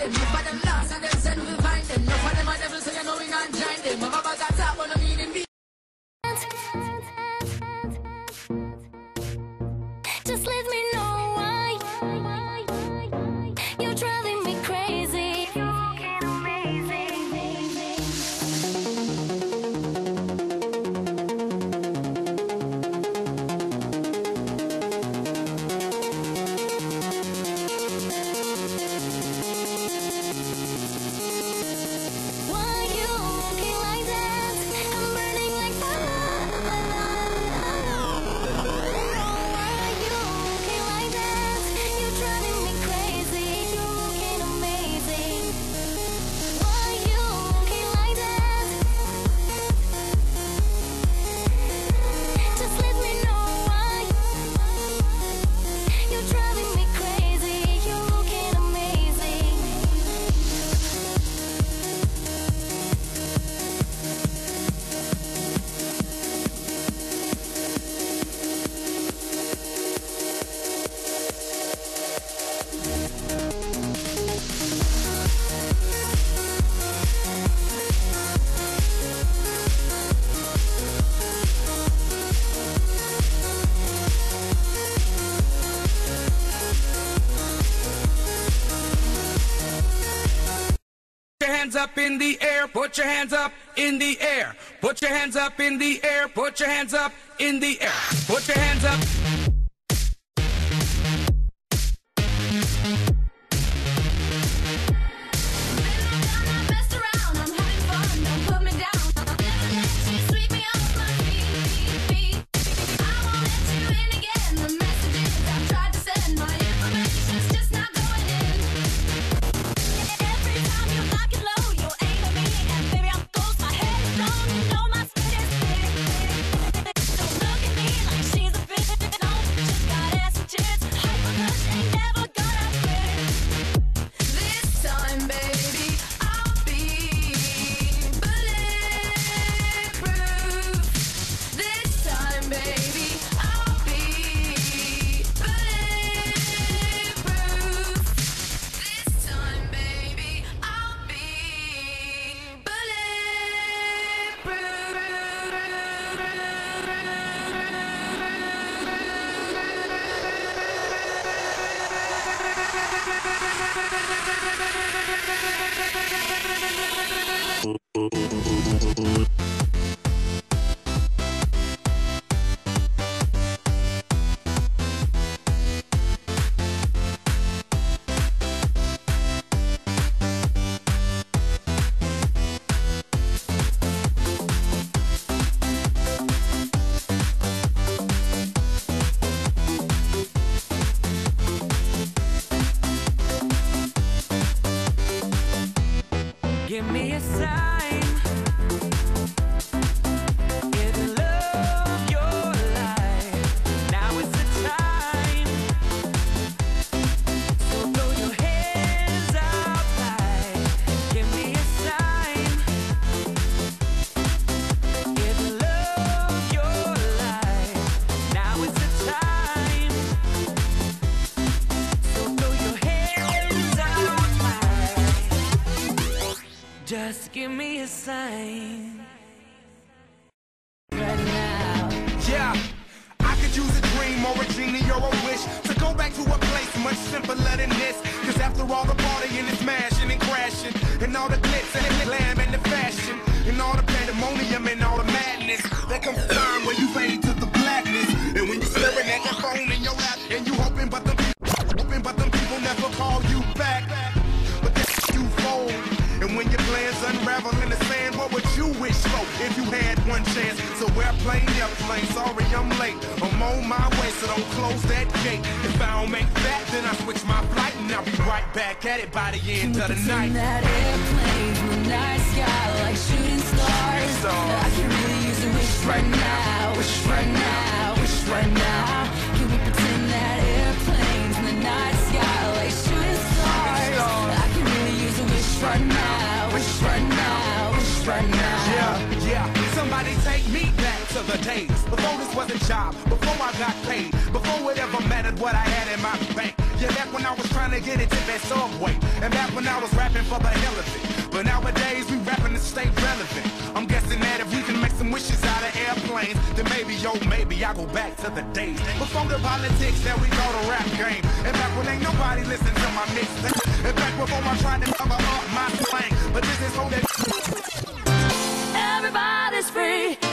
them. No for them lost and them send we find them. No for them a devil, so you know we not join them. Mama bag a top, but no meaning be. Just let me know why you're driving me crazy. You're looking amazing. Why you looking like that? I'm burning like fire. Why you looking like that? You're driving me crazy. You're looking amazing. Why you looking like that? Just let me know why you're driving me crazy. You're looking amazing. Put your hands up in the air, put your hands up in the air. Put your hands up in the air, put your hands up in the air. Put your hands up. Messed around, I'm having fun, don't put me down. Never let you sweep me off my feet. I won't let you in again. The messages I've tried to send, my information's just not going in. Every time you lock it low, you aim at me, and baby I'm close, my head is blown. You know my spirit is big. Don't look at me like she's a bitch. No, just got acid chits. Hyper kush ain't never gonna fit. This time, baby, I'll be bulletproof. This time, baby, I'll be bulletproof. This time, baby, I'll be Give me a sign if you love your life. Now is the time. So throw your hands up high. Give me a sign if you love your life. Now is the time. So throw your hands up high. Just give me a sign right now. Yeah, I could use a dream or a genie or a wish to go back to a place much simpler than this. Cause after all the partying and smashing and crashing, and all the glitz and the glam and the fashion, and all the pandemonium and all the madness, there comes a time when you fade to the blackness. And when you're staring at your phone in your lap, and you hoping but them people never call you back. But then you fold. And when your plans unravel in the sand, what would you wish for if you had one chance? So airplane, sorry I'm late. I'm on my way, so don't close that gate. If I don't make that, then I switch my flight, and I'll be right back at it by the end of the night. That airplane in the night sky like shooting stars. I can really use a wish right now, wish right now, wish right now. Can we pretend that airplanes in the night sky like shooting stars? I can really use a wish right now, wish right now, wish right now. Yeah, somebody take me back to the days before this was a job, before I got paid, before it ever mattered what I had in my bank. Yeah, back when I I was trying to get it to that subway. And back when I was rapping for the hell of it. But nowadays we rapping to stay relevant. I'm guessing that if we can make some wishes out of airplanes, then maybe, yo, maybe I go back to the days before the politics that we call the rap game. And back when ain't nobody listened to my mixtape. And back before I tried to cover up my slang. But this is so that Everybody's free.